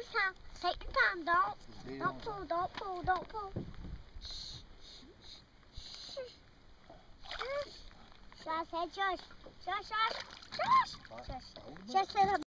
time. Take your time. Don't pull. Don't pull. Don't pull. Shush. Hey, shush. Shush. Shush. Shush. Shush. Shush. Shush.